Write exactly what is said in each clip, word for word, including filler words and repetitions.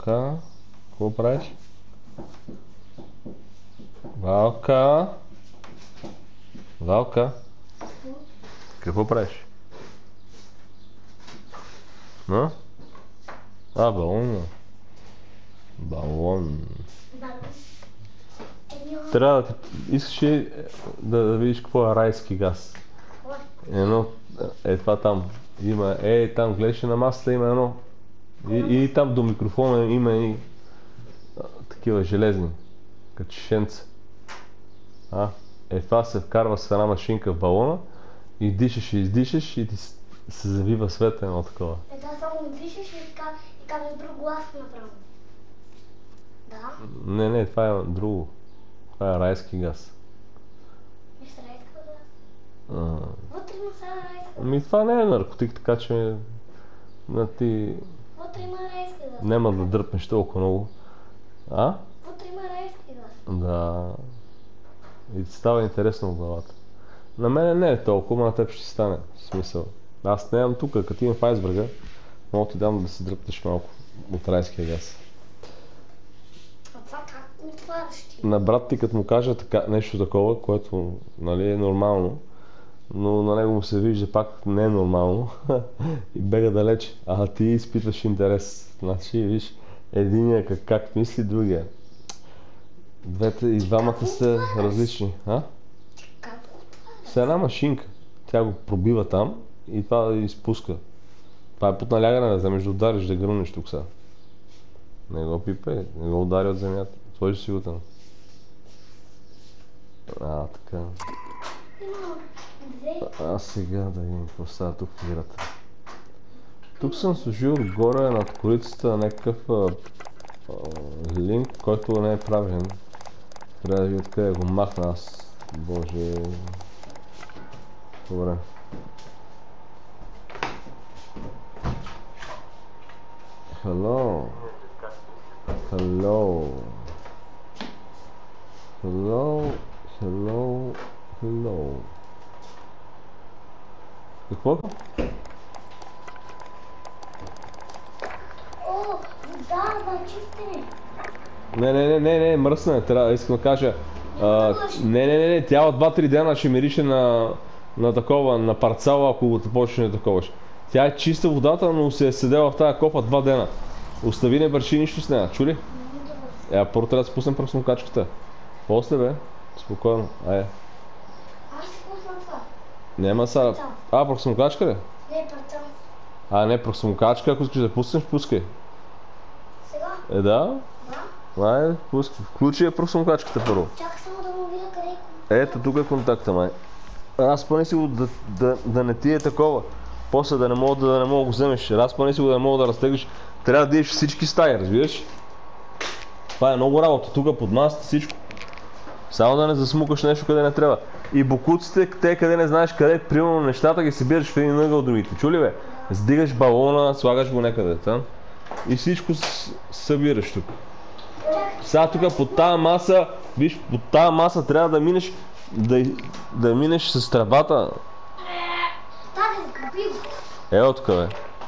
Валка, какво правиш? Валка? Валка? Какво правиш? А? А, балон. Балон. Трябва да искаш ли да, да видиш какво е райски газ? Едно, е това там. Има, е там, гледаш на масата, има едно. И, и там до микрофона има и а, такива железни, като шишенца. А, е това се вкарва с една машинка в балона и дишаш и издишаш и ти се завива света едно такова. Е, да, само дишаш и така, и казваш друг глас направо. Да? Не, не, това е друго. Това е райски газ. Виж райска газ? А, Вътре има сега райска газ. ами това не е наркотик, така че на ти Вътре има райска газ. няма да дръпнеш толкова много. А? Вътре има райска газ. Да. И ти става интересно в главата. На мене не е толкова, на теб ще стане. В смисъл. Аз не имам тук, като имам в айсберга, мога ти дам да се дръпнеш малко от райския газ. А това как ми твариш ти? На брат ти, като му кажа така, нещо такова, което нали, е нормално, но на него му се вижда пак не е нормално и бега далеч. А ти изпитваш интерес. Значи, виж, единия как, как мисли, другия. Двете и двамата са различни. А? Как го твариш? С една машинка. Тя го пробива там и това изпуска. Това е под налягане, да вземеш да удариш, да гръмнеш тук сега. Не го пипай, не го удари от земята. Сложи си го там. А, така. Има две. А сега да видим какво става тук в играта. Тук съм сложил отгоре над корицата някакъв а, а, линк, който не е правилен. Трябва да ви откъде го махна аз. Боже. Добре. Hello. Hello. Hello. Hello. Hello. Какво? О, да, да, чистене. Не, не, не, не, не, мръсна е, трябва, искам да кажа. А, не, не, не, не, тя от два-три дена ще мирише на, на такова, на парцала, ако го почне да таковаш. Тя е чиста водата, но се е седела в тази копа два дена. Остави, не върши нищо с нея, чули? Е, първо трябва да спуснем пръснокачката. После бе, спокойно, ай. Аз си пусна това. Няма са... А, пръснокачка ли? Не, парцал. А, не, пръснокачка, ако искаш да пуснеш, пускай. Сега? Е, да? Да. Ай, пускай. Включи я пръснокачката първо. Чакай само да му видя къде е. Ето, тук е контакта, май. Разпъни си го да, да, да не ти е такова. После да не мога да, да не мога да го вземеш. Разпъни си го да не мога да разтеглиш. Трябва да идеш всички стаи, разбираш? Това е много работа. Тук под масата всичко. Само да не засмукаш нещо къде не трябва. И бокуците, те къде не знаеш къде, примерно нещата ги събираш в един ъгъл другите. Чули бе? Сдигаш балона, слагаш го някъде там. И всичко с- събираш тук. Сега тук под тази маса, виж, под тази маса трябва да минеш, да, да минеш с тръбата. Тази сгуби го. Ео тук бе.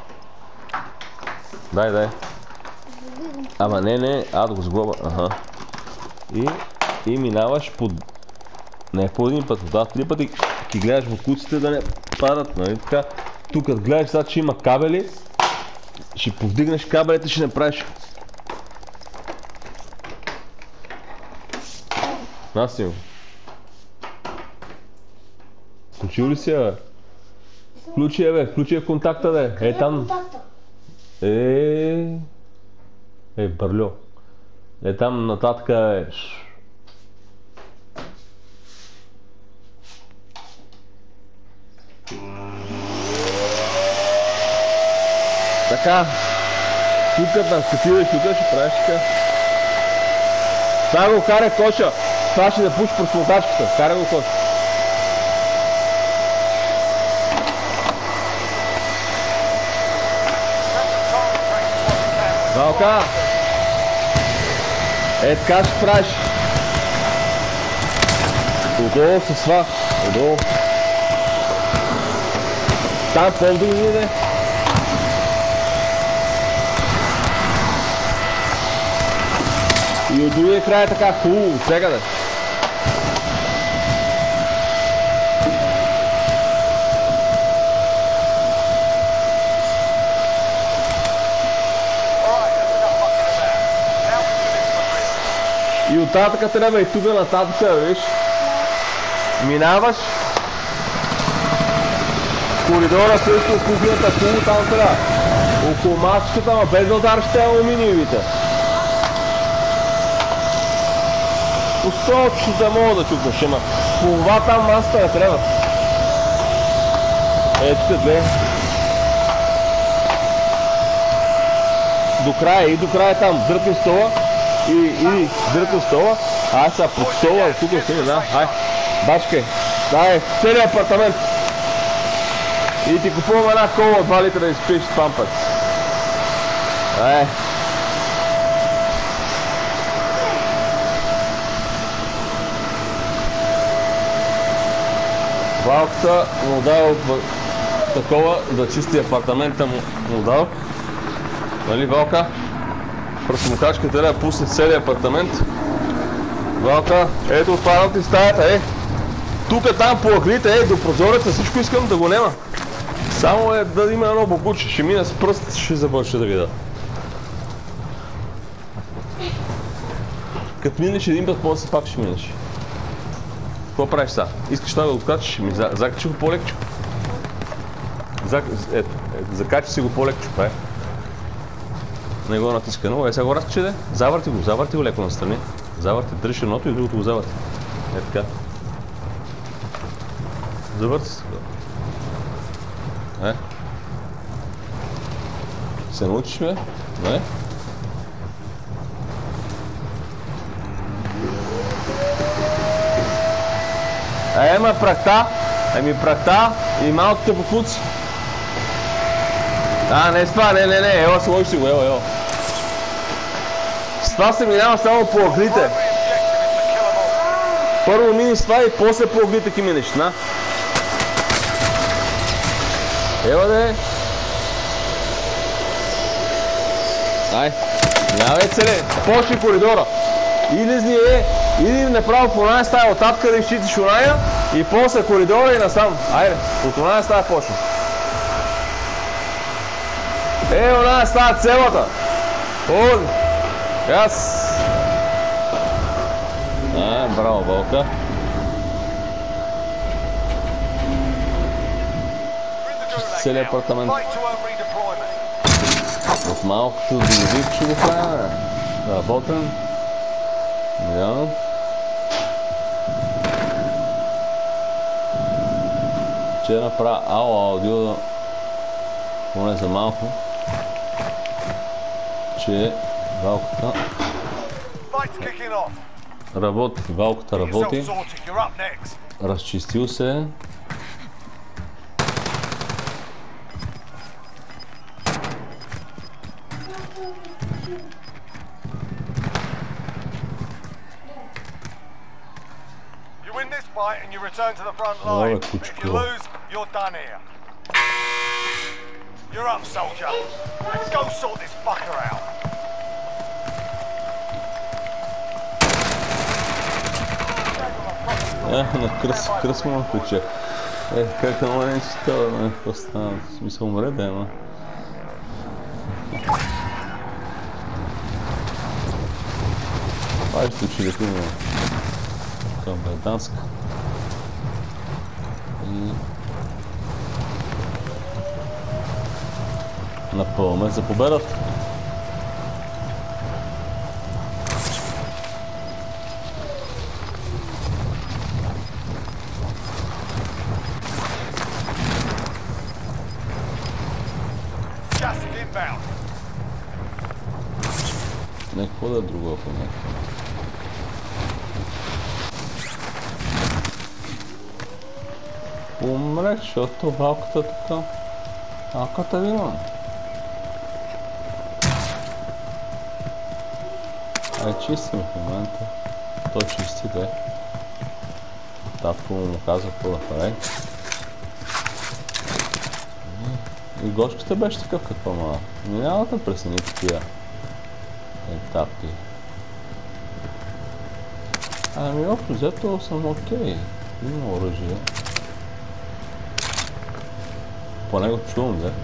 Дай, дай. Ама не, не, а да го сглоба, аха. И, и минаваш под... Не по един път, да, три пъти ти гледаш в куците да не падат, нали така. Тук като гледаш сега, че има кабели, ще повдигнеш кабелите, ще направиш... Наси го. Включил ли си я, бе? Включи я, бе, включи я в контакта, бе. Къде Е там... контакта? Е, е, бърлю. Е, там нататък е... Така. Тук, да, като идеш тук, ще правиш така. Сега го карай коша. Това ще да пуши просмотачката. Карай го коша. Валка! Е, така ще правиш. Отдолу се сва. Отдолу. Там по-вдигни, не? И от другия край е така хубаво, всекъде. И оттатък трябва и тук нататък, виж. Минаваш. Коридора също, кухнята, хубаво там трябва. Около масичката, ама без да удариш те алуминиевите. По столчето да мога да чукнеш, ама това там масата не трябва. Ето те две. До края, и до края там, дръпни стола. И, и дръпни стола. Ай сега под стола, тук си, да, ай. Бачкай. Дай, целият апартамент. И ти купувам една кола два литра да изпиеш с пампърс. Ай. Валката му дава такова да чисти апартамента му, му дава. Нали, Валка? Пръсмокачка трябва да пусне целият апартамент. Валка, ето отварям ти стаята, е. Тук там по ъглите, е, до прозореца всичко искам да го нема. Само е да има едно бокуче, ще мина с пръст, ще забърша да видя. Като минеш един път, после пак ще минеш. Какво правиш сега? Искаш това да го откачиш? Ми закачи го по-лекче. Ето, ето, закачи си го по-лекче, това е. Не го натиска много, е сега го разкачи, де. Завърти го, завърти го леко настрани. Завърти, дръжи едното и другото го завърти. Е така. Завърти се. Е. Се научиш, бе? Не? Е, ема прахта, еми прахта и малките покуци. А, не с това, не, не, не, ела сложи си го, ела, ела. С това се минава само по ъглите. Първо мини с това и после по ъглите ки минеш, на? Ела де. Ай, няма е целе, почни коридора. Илизни е, или направо в оная стая, оттатък да изчитиш оная и после коридора и насам. Айде, от оная стая почни. Е, оная стая целата. Оли. Аз. А, браво, Вълка. Целият апартамент. От малкото до вик ще го правим. Работен. Ja. Че направя ало аудио, поне за малко, че Валката работи, Валката работи, разчистил се. And you return to the front line. If you lose, you're done here. You're up, soldier. Go sort this fucker out. Е, на кръс, кръс му напича. Е, как на мен ще става, не, какво става? В смисъл умре, да, ама. Това е ще учи да има към Берданска. И напълваме за победата. Не, какво да е друго, ако не. Умрех, защото валката тук. Валката ви имам. Ай, чистим в момента. Той чисти, де. Татко му казва какво да прави. И гошката беше такъв какво ма. Няма да пресени такива етапи. Ами общо взето съм окей. Има оръжие. Поне го чувам, да.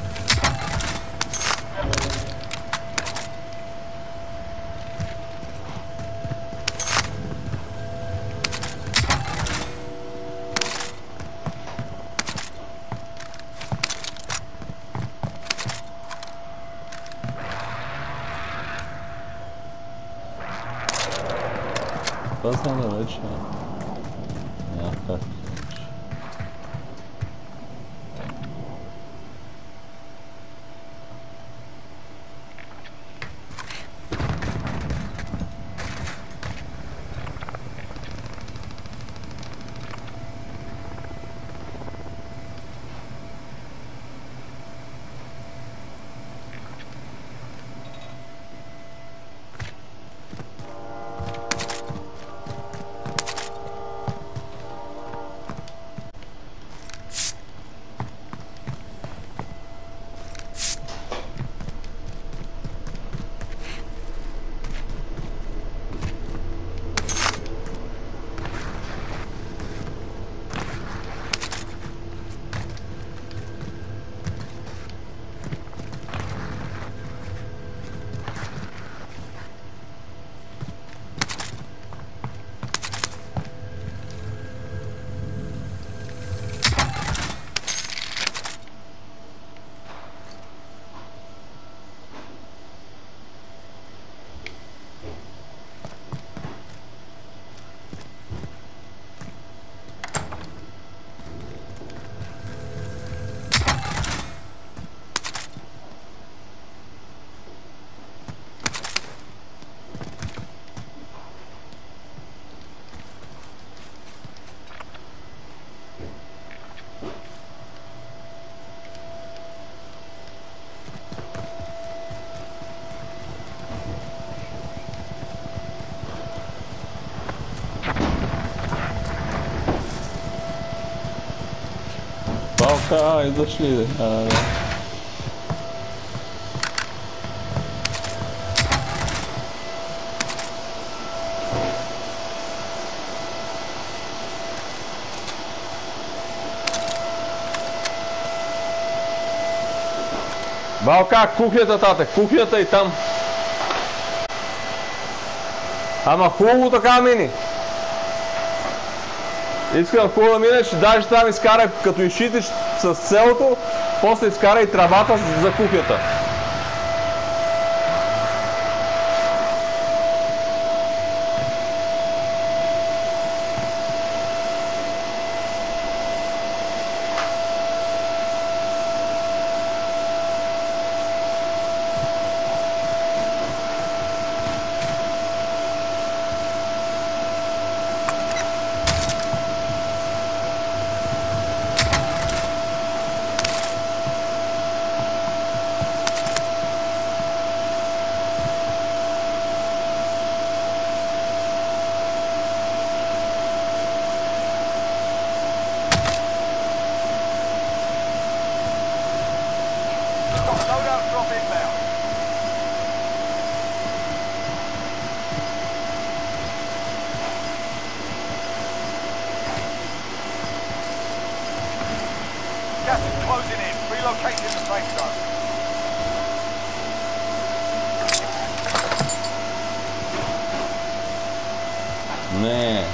Това знаме вече. Няма как. Палка, идваш ли? А, да. Балка, кухнята, тате, кухнята и там. Ама хубаво така мини. Искам хубаво да минеш, даже там изкарай, като изшитиш с целото, после изкарай трабата за кухнята. Gas is closing in. Relocating the safe zone. Не.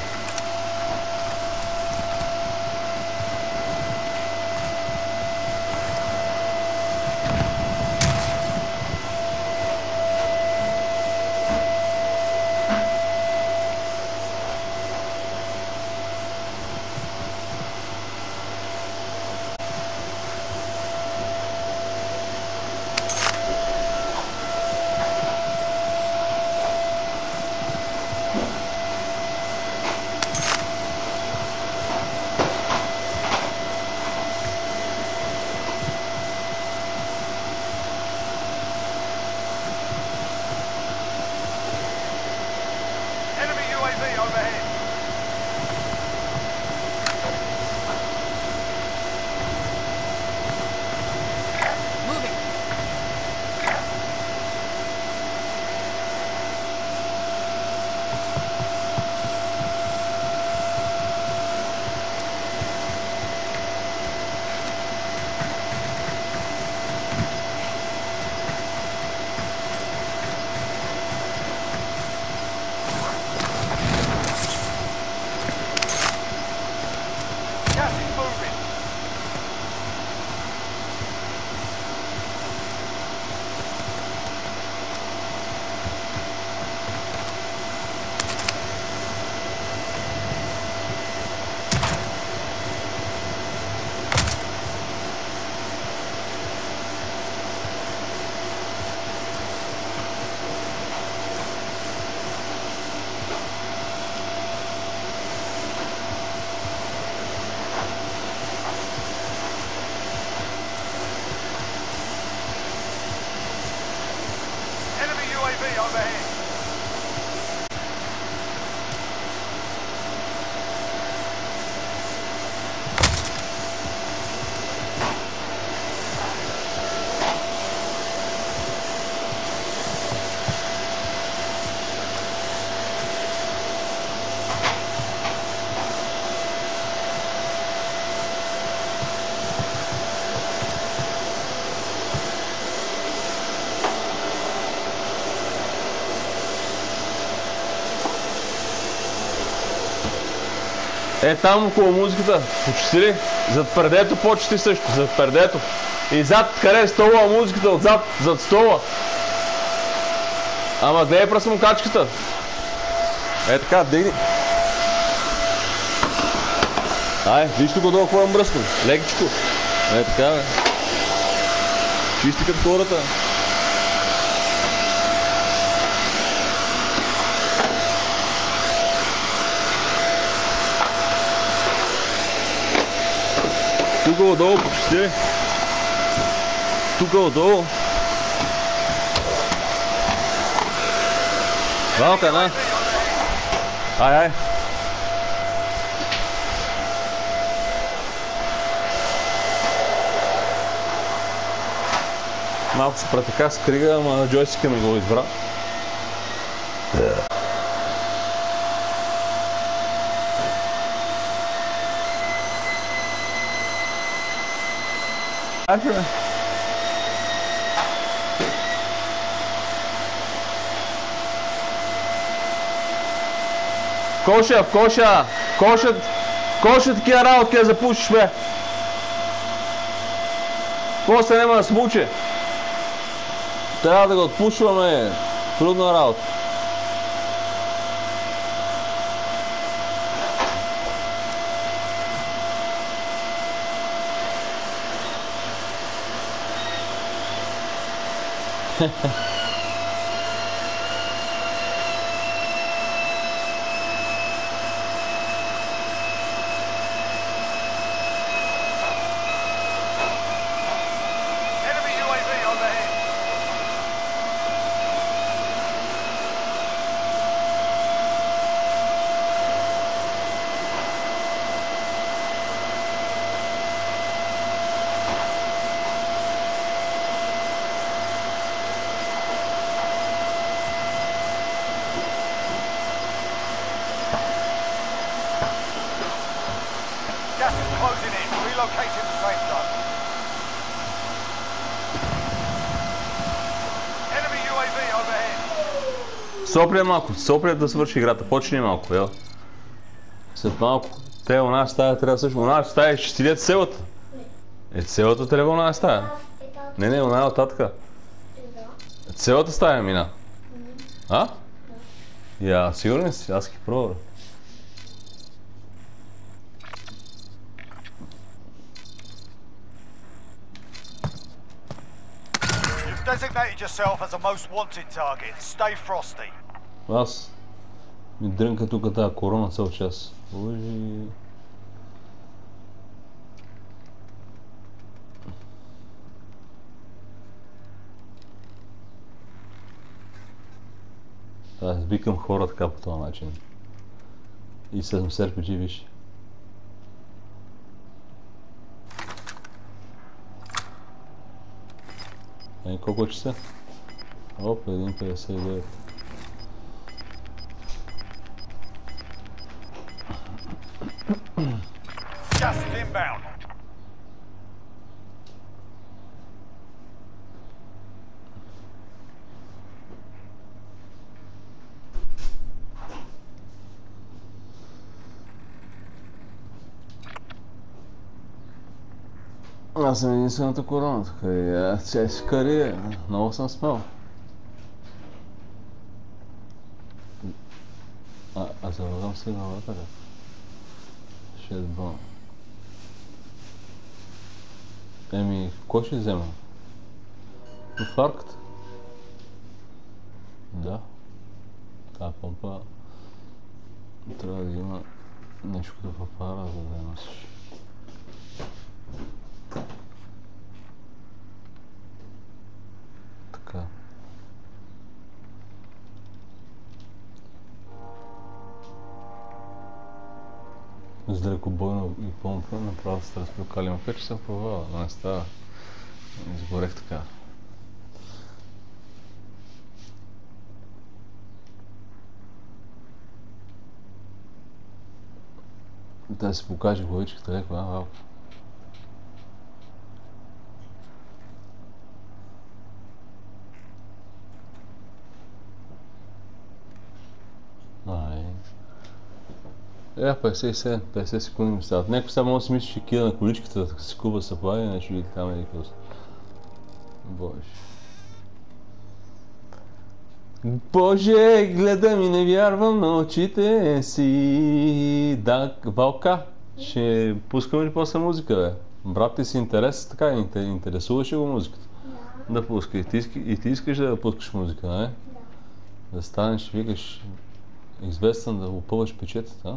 Е, там около музиката. Почти ли? Зад предето почти също. Зад предето. И зад, къде е стола музиката? Отзад, зад стола. Ама гледай пръсмокачката. Е така, дигни. Ай, виж тук долу какво е мръсно. Лекичко. Е така, бе. Чисти като хората. Тук отдолу почти. Тук отдолу. Малка една. Ай, ай. Малко се претека с крига, ама джойстика ми го избра. Ай, бе. Коша, коша, коша, коша такива работи да запушиш, бе. После няма да смуче. Трябва да го отпушваме. Трудна работа. Gas is closing in. Relocating the safe zone. Enemy ю ей ви overhead. Сопря малко, сопря да свърши играта. Почни малко, ел. След малко. Те у нас стая трябва също. У нас стая ще стилят селата. Е, целата трябва у нас стая. Не, не, у нас е оттатъка. Целата стая мина. А? Я, сигурен си? Аз ги пробвам. Designated yourself as a most wanted target. Stay frosty. Аз ми дрънка тук тази корона цял час. Божи. Аз викам хора така по този начин. И съм с ар пи джи, виж. Е, колко е часа? Оп, едно петдесет и девет. Just inbound. Аз съм единствената корона тук и тя си карие. Много съм смел. А, а залагам се на вратаря. шест бона. Еми, кой ще взема? Инфаркт? Да. Тая помпа трябва да има нещо като папара, за да я носиш. Така. С далекобойно и помпа направо се разпрокали, макар че съм пробвал, но не става. Изгорех така. Да си покажа главичката леко, а, малко. Ай. Е, петдесет и седем, петдесет секунди ми стават. Някой сега може да си мисли, че кида на количката да си куба са прави, нещо види там или какво. Боже. Боже, гледам и не вярвам на очите си. Да, Валка, ще пускаме ли после музика, бе? Брат ти си интерес, така интересуваше го музиката? Да. Да пуска. И ти, и ти искаш да пускаш музика, не? Да. Да станеш, викаш, известен, да опъваш печетата, а?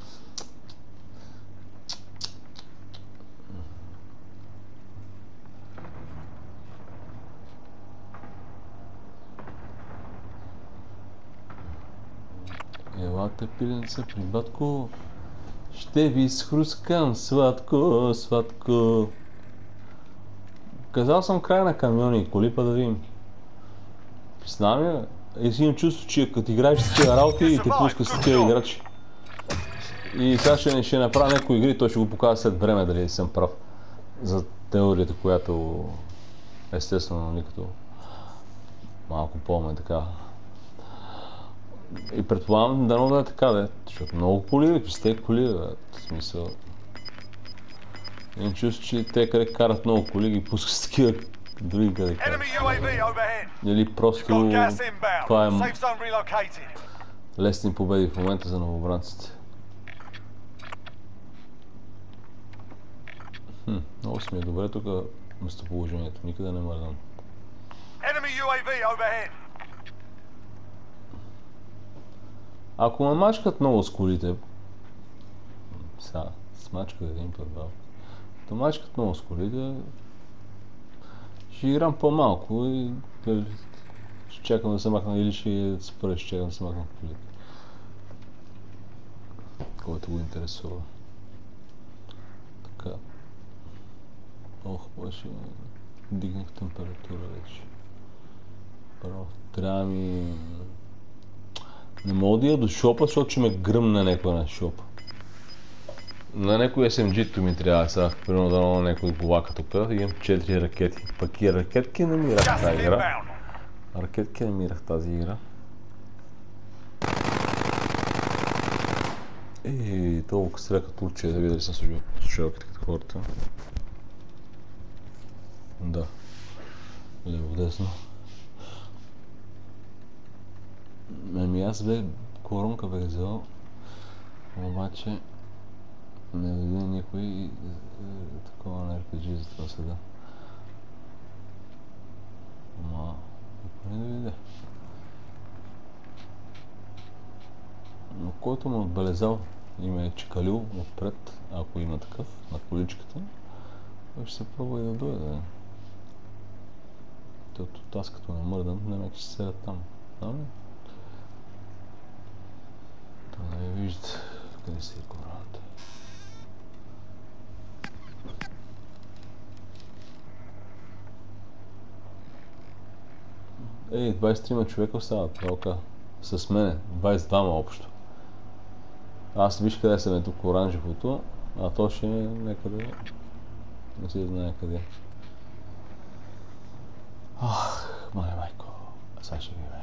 Елате, пиленца, при батко, ще ви схрускам сладко, сладко. Казал съм край на камиони и коли, па да видим. Писна ми, бе. И си имам чувство, че като играеш с такива работи и те пуска с такива играчи. И сега ще, ще направя някои игри, той ще го покажа след време дали съм прав. За теорията, която естествено никато малко по-ме така. И предполагам дано да е така, да е, защото много коли, писте коли, бе, в смисъл. Имам чувство, че те къде карат много коли ги пускат с такива други къде карат. Или просто това е лесни победи в момента за новобранците. Хм, много си ми е добре тук местоположението, никъде не мърдам. Ако ме мачкат много с колите, сега, смачка един път, да. Ако мачкат много с колите, ще играм по-малко и ще чакам да се махна или ще спра, ще чакам да се махна колите. Който го интересува. Така. Ох, беше дигнах температура вече. Право, трябва ми... Не мога да я до шопа, защото ще ме гръмне някой на шопа. На някой ес ем джи-то ми трябва сега, примерно да на някой главака тук, имам четири ракети. Пък и ракетки не мирах тази игра. Ракетки не мирах тази игра. Ей, толкова стреля като турче, да видя дали съм служил слушалките като хората. Да. Лево-десно. Ами аз бе коронка бе взел, обаче не дойде никой и такова на ар пи джи за това седа. Ама, никой не дойде. Но който ме отбелезал и ме е чекалил отпред, ако има такъв, на количката, той ще се пробва и да дойде. Тото аз като не мърдам, не ме ще седа там. Знам ли? Това не вижда къде си е кораната. Ей, двайсет и трима човека остават, малка. С мене, двайсет и двама общо. Аз виж къде съм е тук оранжевото, а то ще е някъде... Не си знае къде. Ах, мале майко, сега ще видим.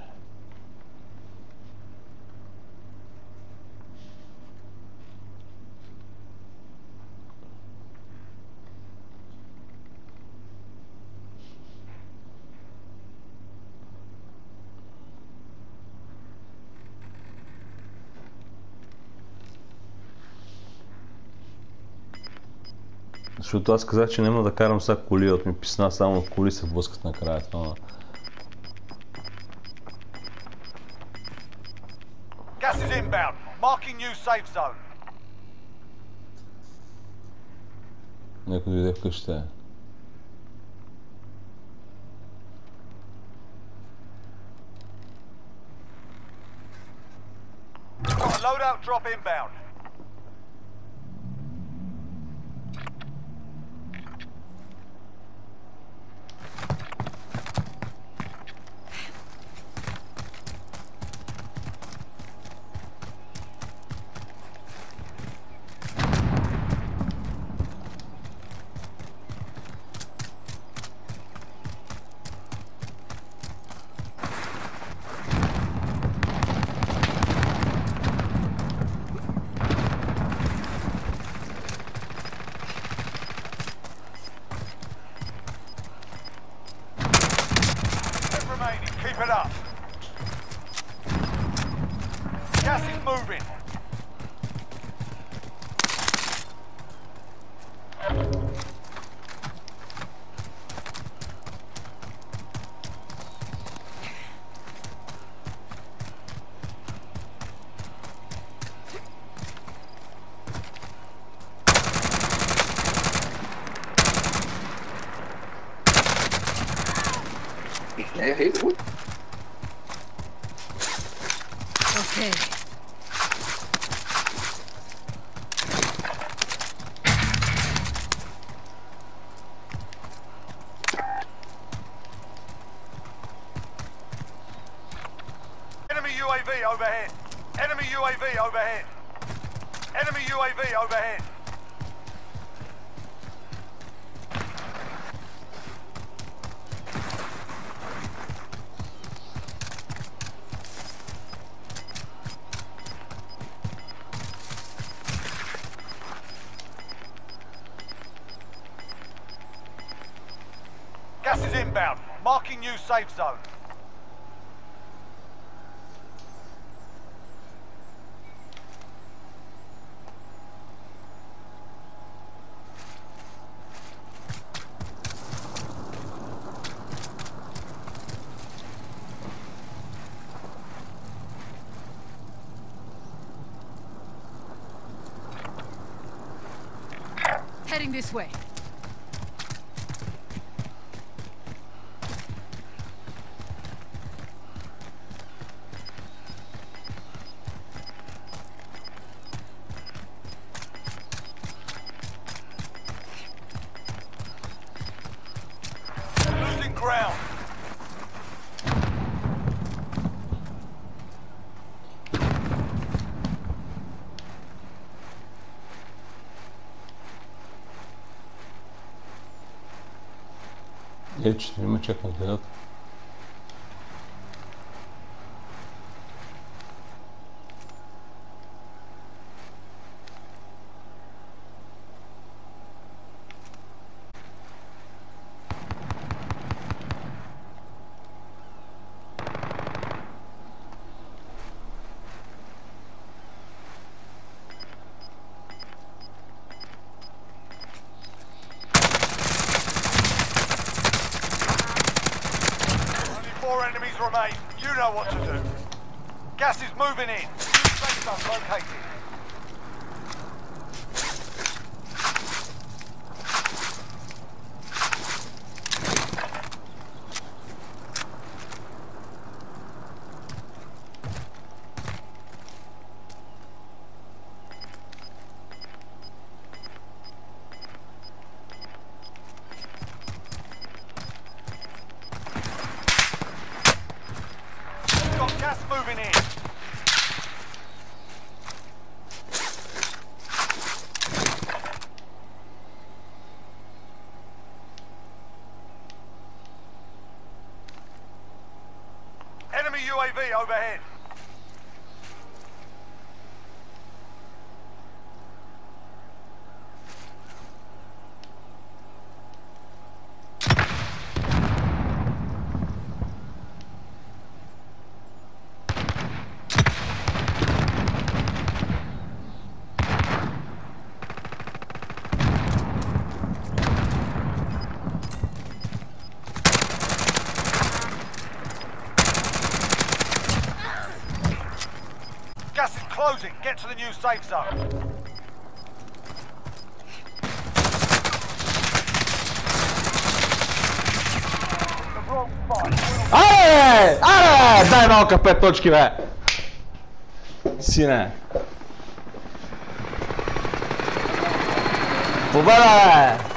Защото аз казах, че няма да карам сега коли, от ми писна, само коли се блъскат накрая. Това. Gas is inbound. Marking new safe zone. Някой дойде в къщата. Loadout drop inbound. Hey, hey, what? Okay. Enemy U A V overhead. Enemy U A V overhead. Enemy U A V overhead. Gas is inbound. Marking new safe zone. Heading this way. Losing ground. Geç, elime çakmak Vedat. Four enemies remain. You know what to do. Gas is moving in. New safe zone located. Got gas moving in. Enemy U A V overhead. Gas is closing. Get to the new safe zone. The wrong spot. Аре! Аре! Дай малка пет точки, бе! Сине. Победа, бе!